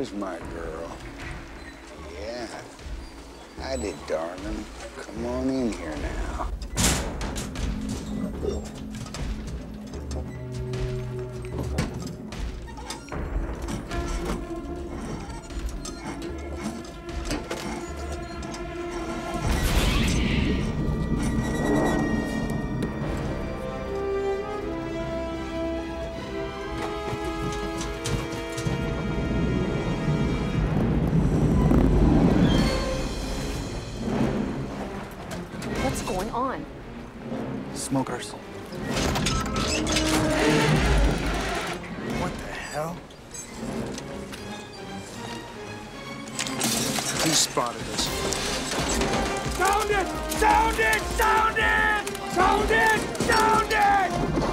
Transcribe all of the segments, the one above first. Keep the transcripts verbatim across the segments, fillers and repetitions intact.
There's my girl. Yeah. I did, darling. Come on in here now. On. Smokers. What the hell? Who spotted us? Sound it! Sound it! Sound it! Sound it! Sound it!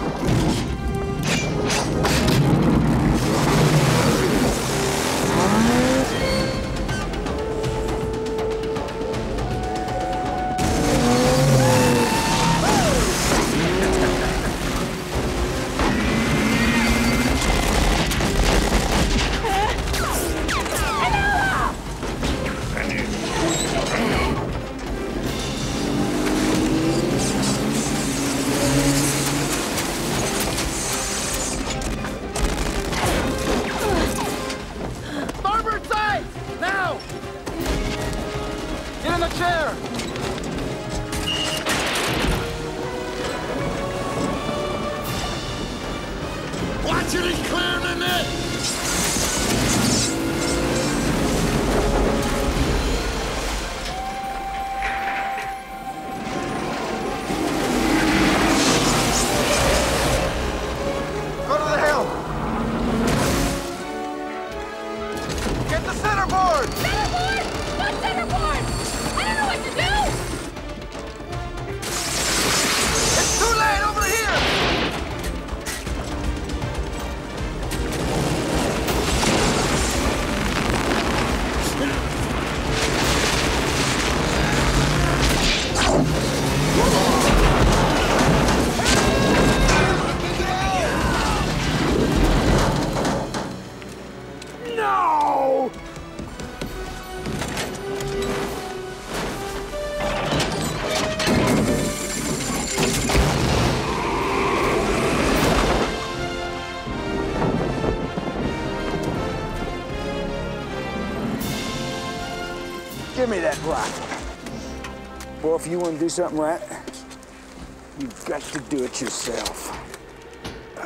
Give me that rifle. Boy, if you want to do something right, you've got to do it yourself. All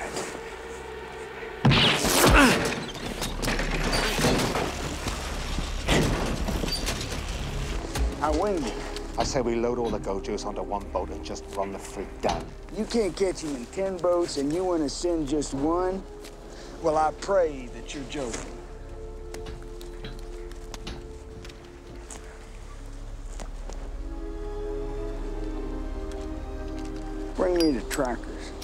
right. I winged it. I say we load all the Gojos onto one boat and just run the freak down. You can't catch him in ten boats and you want to send just one? Well, I pray that you're joking. Bring me the trackers.